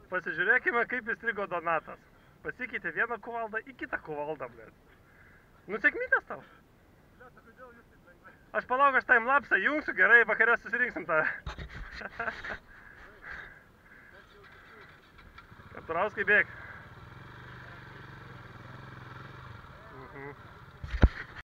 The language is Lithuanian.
Pasižiūrėkime, kaip įstrigo Donatas. Pasikeitė vieną kuvaldą į kitą kuvaldą, blėt. Nu, sėkmytės tau. Aš palauk, aš timelapsą jungsiu, gerai, vakare susirinksim tą. Kapturauskai bėg.